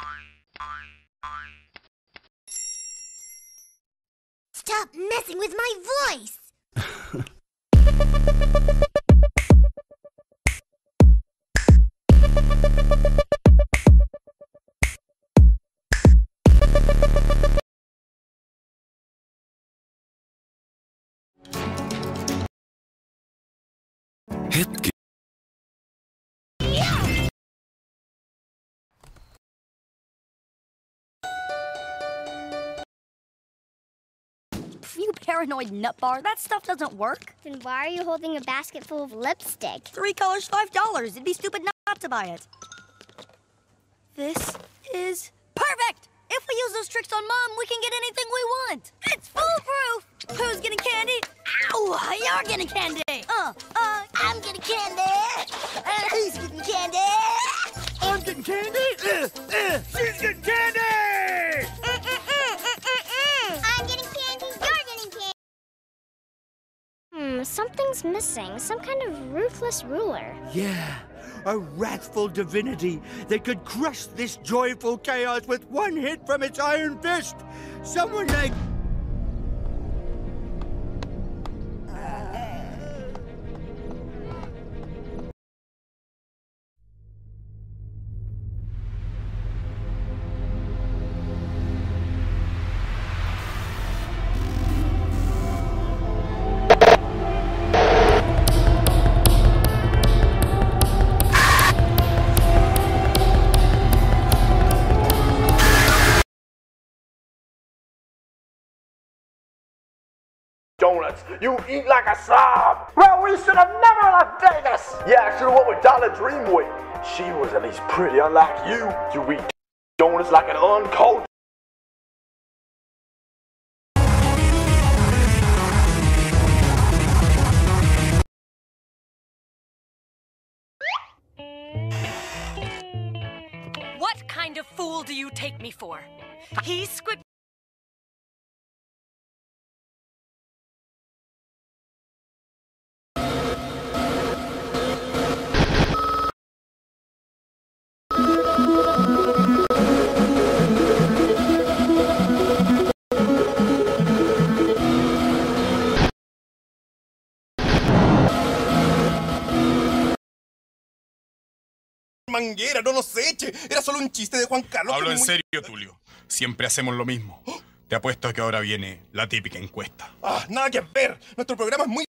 Stop messing with my voice! hetki. You paranoid nutbar, that stuff doesn't work. Then why are you holding a basket full of lipstick? 3 colors, $5. It'd be stupid not to buy it. This is perfect! If we use those tricks on Mom, we can get anything we want. It's foolproof! Who's getting candy? Ow! You're getting candy! I'm getting candy! Who's getting candy? I'm getting candy! She's getting candy! I'm getting candy, you're getting candy! Something's missing. Some kind of ruthless ruler. Yeah, a wrathful divinity that could crush this joyful chaos with one hit from its iron fist. Someone like... Donuts, you eat like a slob. Well, we should have never left Vegas. Yeah, I should have went with Dollar Dreamway. She was at least pretty, unlike you. You eat donuts like an uncultured. What kind of fool do you take me for? He's squid. Manguera, no nos eche. Era solo un chiste de Juan Carlos. Hablo en serio, Tulio. Siempre hacemos lo mismo. Te apuesto a que ahora viene la típica encuesta. Nada que ver. Nuestro programa es muy